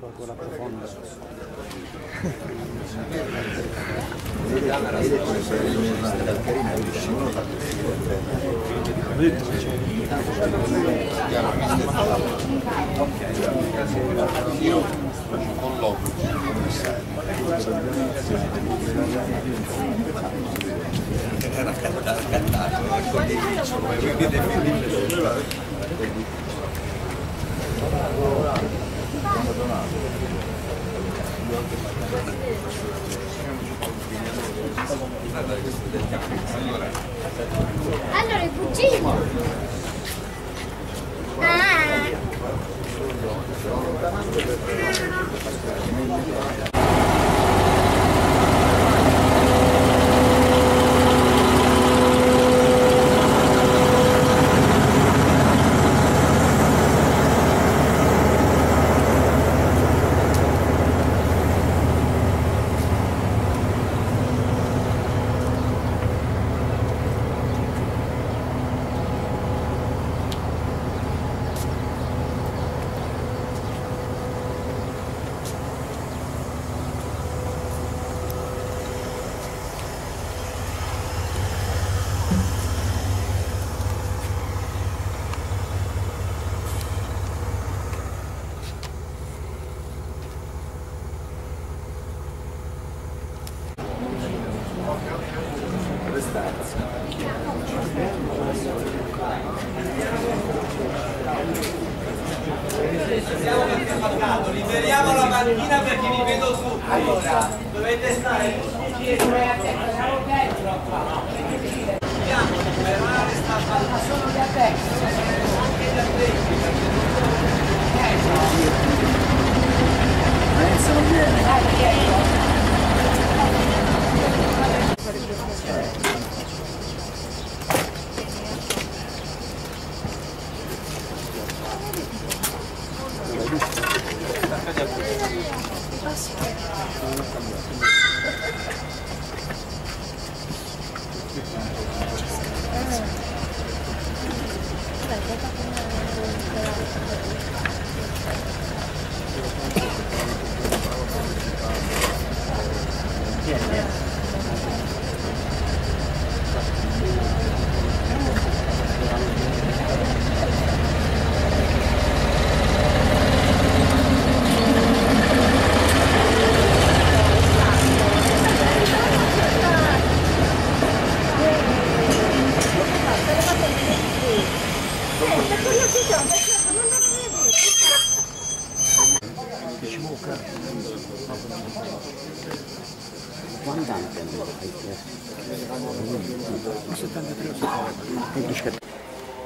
quella profonda. Io colloquio era cantato, condiviso, ma voi che definite. Allora, il cugino. Liberiamo la mattina perché vi vedo tutti. Allora, dovete stare tutti dietro. Dobbiamo fermare sta palla. Sono gli attenti. Anche gli attenti. Renzo non viene. Quant'anni hanno fatto? 73 o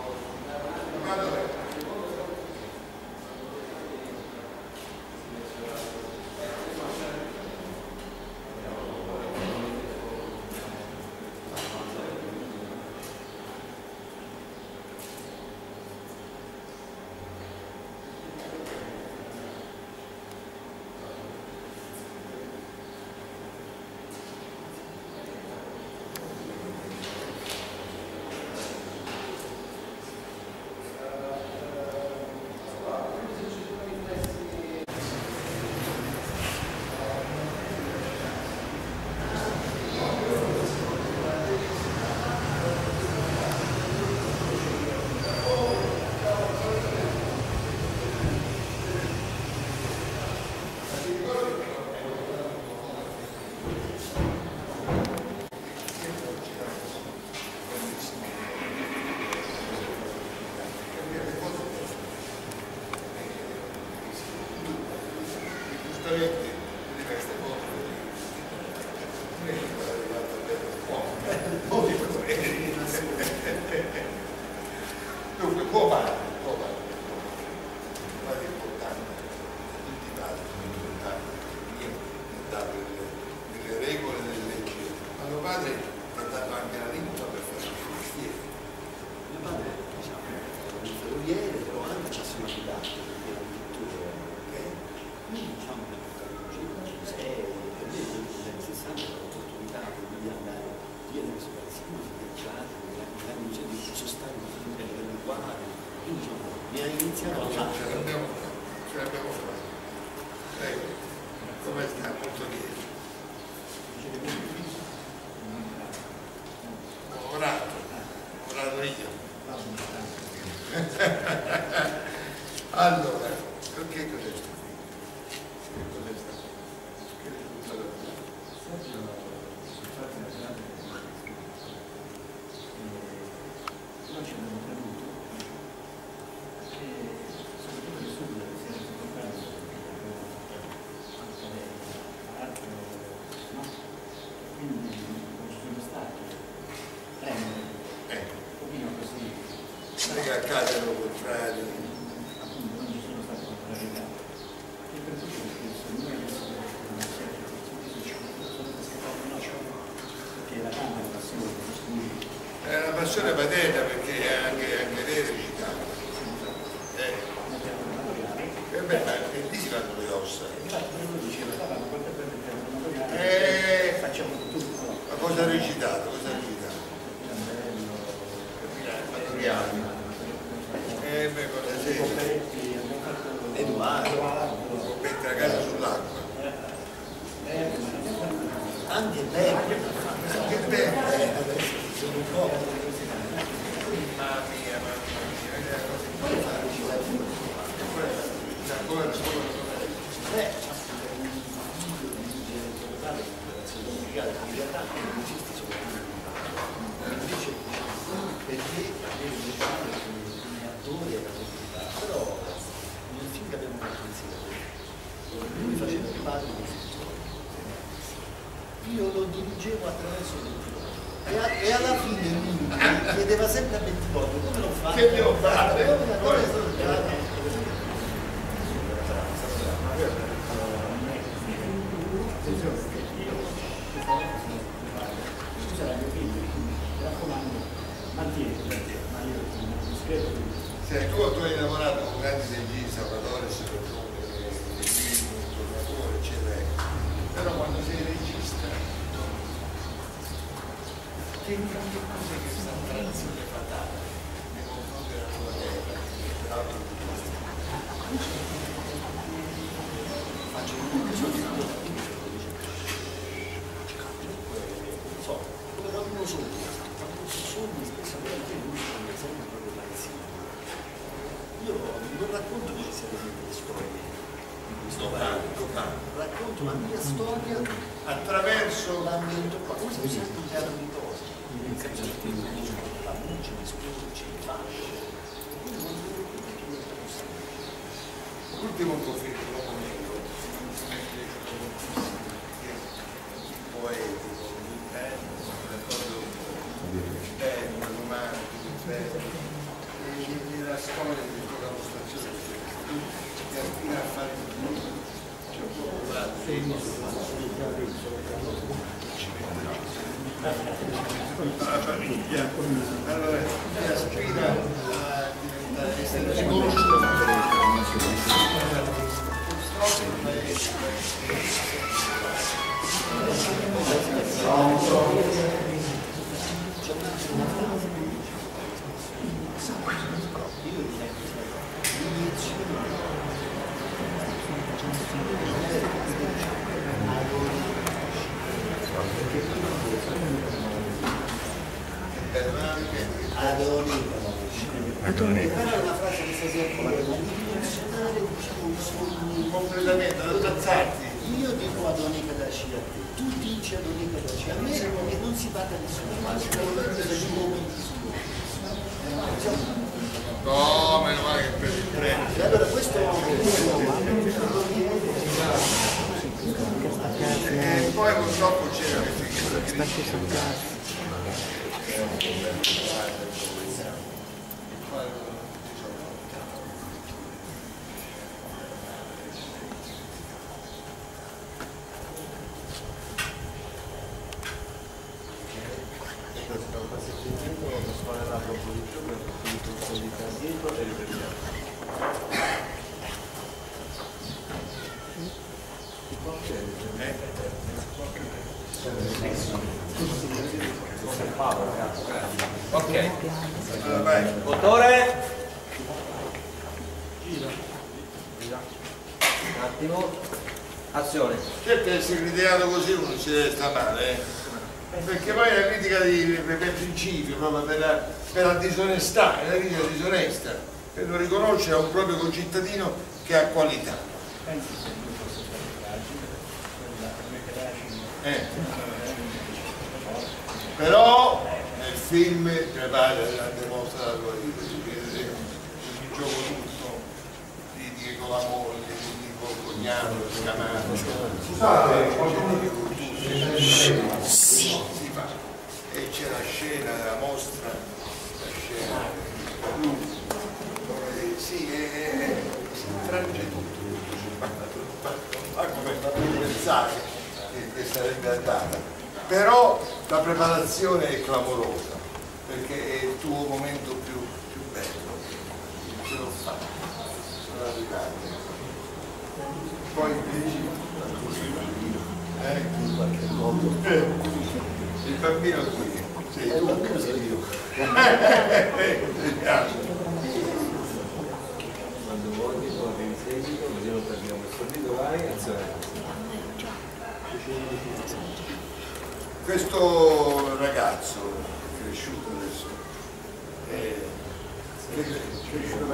dunque può fare, guarda, è importante, tutti i padri sono importanti, io ho dato delle regole, delle leggi, ma mio padre mi ha dato anche la lingua per fare il suo mestiere. Mio padre, diciamo, era un ferroviere, però anche ci ha sempre guidato, era un pittore, ok? Quindi diciamo che Perché cos'è sto qui? Cos'è sta? Che è risultato? Sergio, infatti, la grande noi ci abbiamo creduto e soprattutto il sud si è reso conto anche altro, no? Quindi non ci sono stati un pochino così. Non è che accadono contrari. Appunto non ci sono state contrarietà e per tutto questo noi adesso dobbiamo essere perché la Camera è passione per studi. È una passione paterna perché anche lei è recitata. E beh, ma lì si fanno le ossa. Infatti lui diceva, ma quanto prende il teatro amatoriale? Facciamo tutto. Ma cosa ha recitato? Cosa ha recitato? Amatoriale. Beh, cosa sei? Edoardo, Mette la casa sull'acqua. anche bello, Che bello! sono un po'. Mamma mia, ancora solo. Però nel film che abbiamo fatto insieme lui faceva il padre di io lo dirigevo attraverso 20 volte e alla fine lui mi chiedeva sempre a 20 volte come l'ho fatto? Che devo fare? Come è stato Se tu hai lavorato con grandi registi, Salvatore Serrone, il tornatore, eccetera, però quando sei regista, che cos'è che sta transizione fatale nei confronti della tua terra, dell'altro faccio un so, come quando sogni, spesso lui sogna sempre proprio là insieme. Io non racconto necessariamente le storie di questo paese, racconto la mia storia attraverso l'ambiente qua, come se fosse anche un teatro di cose, la luce, le scuoce, il fascio, quindi non vedo più tutto possibile. l'ultimo profilo, l'uomo nero, poetico, d'accordo, bello, romantico, bello. La storia di quella mostrazione che aspira a fare la famiglia, allora si aspira a diventare essere riconosciuto Adoni. Però è una frase che stasera volevo ridimensionare, diciamo, i sogni. Completamente, ad alzarti. Io dico Adonica da sci a te, tu dici Adonica da sci a me e non si batte nessuno, ma si momenti No, meno male che per il treno. e allora questo E poi purtroppo c'era che Ok. allora, vai. Motore. Un attimo. Azione. Certo essere criticato così uno ci deve stare male, perché poi è la critica per principio, proprio per la disonestà, è la critica disonesta, per non riconoscere a un proprio concittadino che ha qualità. Penso se io posso fare l'indagine, Però nel film prepara la dimostrato il gioco tutto di Diego la moglie, di Diego il cognato, lo scamato, si fa. E c'è la scena della mostra, la scena dove si frange tutto, ma come pensare che sarebbe andata. Però la preparazione è clamorosa, perché è il tuo momento più bello, ce l'ho fatto, sono arrivato. Poi il bambino qui, sì, il bambino sei io. Quando vuoi, torni in seguito, così non perdiamo il solito, vai, Questo ragazzo è cresciuto adesso, è cresciuto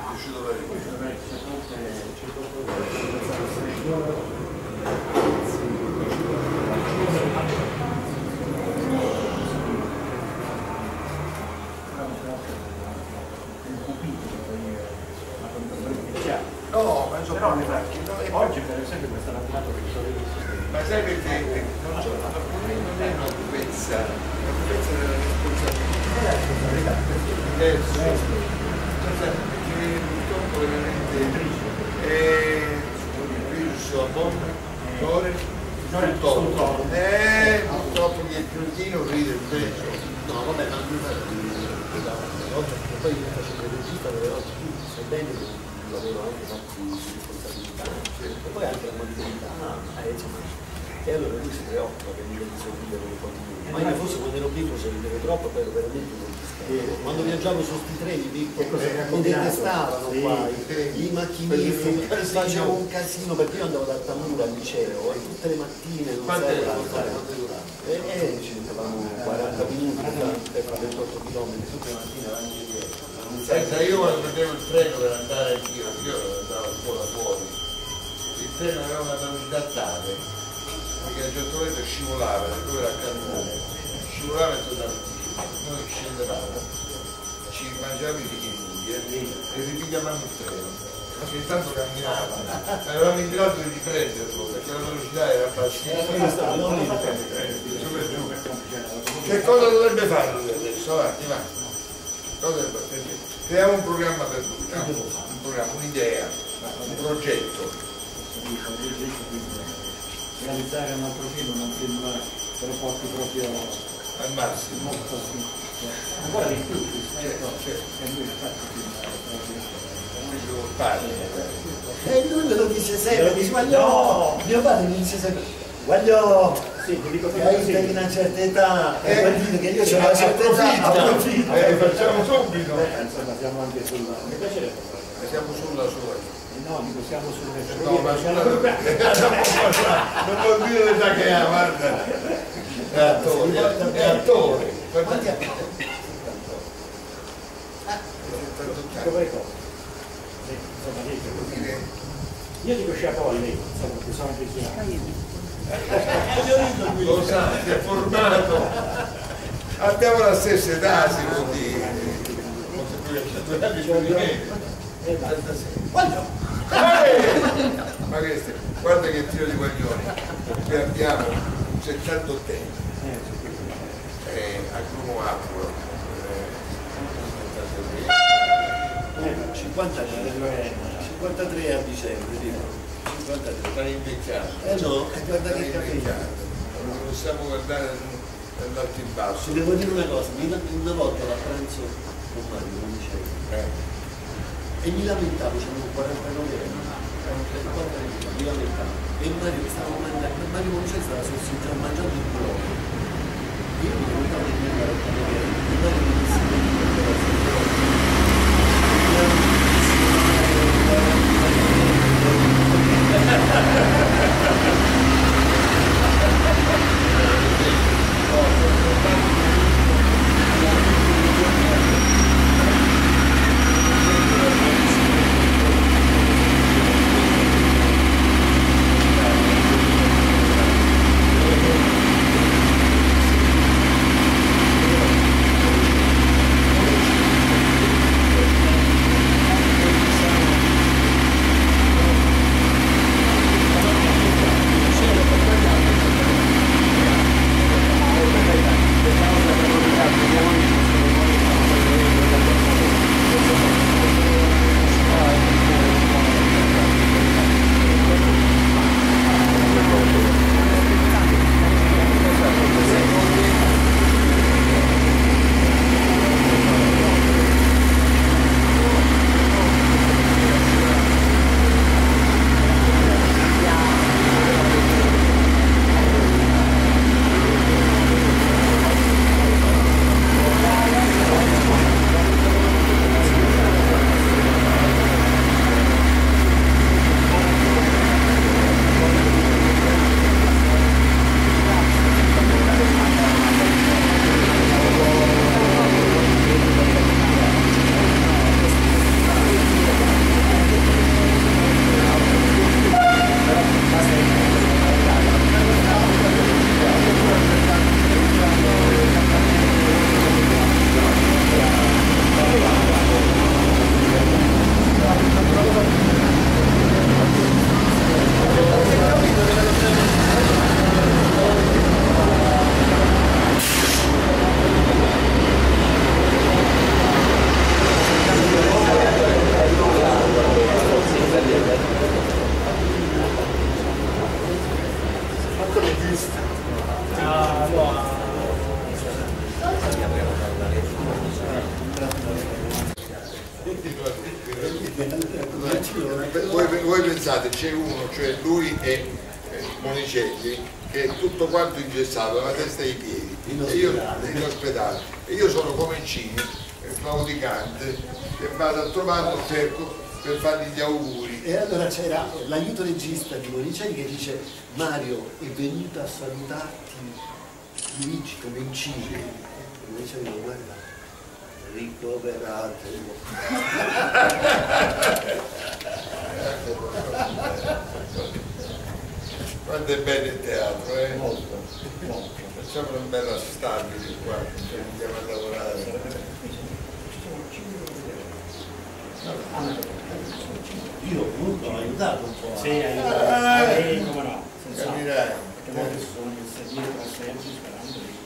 no, ma però oggi per esempio questa mattinata che sono ma sai perché non è una pezza della responsabilità, perché purtroppo veramente purtroppo che il piantino ride il peggio. No, vabbè, ma poi io facendo il regista delle volte più sebbene un lavoro anche fatto di responsabilità e poi anche la maturità, insomma, e allora lui si preoccupa che mi devi sorridere un po' di più. Ma io forse quando ero piccolo sorridevo troppo, però veramente non ti stavo. Quando viaggiavo su sti treni mi detestavano qua, i macchinisti, facevo un casino perché io andavo da Tamura al liceo e tutte le mattine non ci mettevamo 40 minuti per fare 28 km tutte le mattine avanti e dietro. Senza io quando prendevo il treno per andare anch'io, io andavo a scuola fuori, il treno aveva una velocità tale perché a un certo punto scivolava, perché era a cannone, scivolava e tornava indietro. Noi scendevamo, ci mangiavamo i fichini e ripigliavamo il treno, perché intanto camminava, avevamo in grado di riprenderlo perché la velocità era bassissima. Che cosa dovrebbe fare lui adesso? Avanti, va. Creiamo un programma per lui, un programma, un'idea, un progetto. Realizzare un altro film, un film che lo porti proprio Al massimo. ancora di più rispetto a lui infatti E lui me lo dice sempre, dice, no, mio padre mi dice sempre, voglio sì, ti dico che hai una certa età, e vuol dire che io ho una certa età, Facciamo subito. insomma siamo anche sulla mi piacerebbe Siamo sulla sua. no, dico siamo sulle No, ma non vuol dire l'età che ha, guarda. È attore, è attore. quanti anni? come cosa? Insomma, io dico chapeau lei, insomma, che sono avvicinato. Lo sa, si è formato. Abbiamo la stessa età, si può dire. Ma questo, guarda che tiro di guaglioni. Qui abbiamo 78 anni. A Grumo Apolo. 50 anni, 53 a dicembre, dico. 53. Stai invecchiando. No, guarda che capelli. Non possiamo guardare dall'alto in basso. Ti devo dire una cosa, una volta a pranzo con Mario, non dicevo. E mi lamentavo, c'avevo 49 anni, mi lamentavo. E Mario stava mangiando, Mario Moncè stava mangiando il blocco. Io mi lamentavo di mio 49 anni, e Mario mi disse, pensate, c'è uno, cioè lui e Monicelli, che è tutto quanto ingessato, la testa e i piedi, in ospedale. E io sono come Cini, claudicante, e vado a trovarlo, cerco per fargli gli auguri. E allora c'era l'aiuto regista di Monicelli che dice: Mario è venuto a salutarti Luigi come in Cini. E Monicelli lo guarda, ricoverato. Quanto è bello il teatro, eh? Molto, molto. Facciamo una bella stabile qua, cioè andiamo a lavorare. Io appunto ho aiutato un po'. Sì, come no, senz'altro. Capirai. Perché molti si sono messi dietro a Sergio sperando di...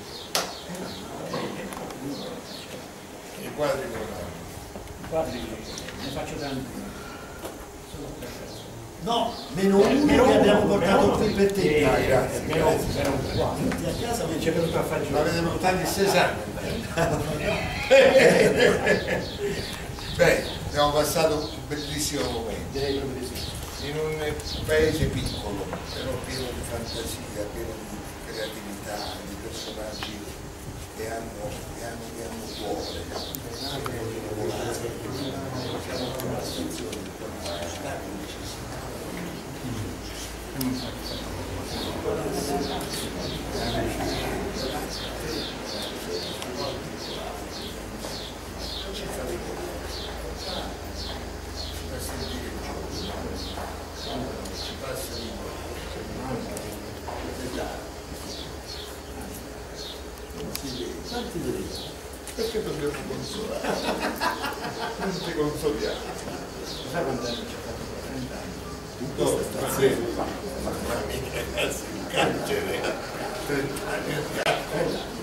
I quadri come no? Guardi, ne faccio tanti. Sono perfetto. No, meno uno che abbiamo portato qui per te. Grazie. Meno uno. Tutti a casa Non c'è venuto a fare giù. L'avete portato in 6 anni. Beh, abbiamo passato un bellissimo momento. Direi proprio di sì. In un paese piccolo, però pieno di fantasia, pieno di creatività, di personaggi che hanno cuore, che vogliono volare. Siamo in una situazione perché dobbiamo consolare? Non ci consoliamo. Sai quanto tempo ci ha fatto? 30 anni. No, mamma mia, ragazzi, in carcere, 30 anni in carcere.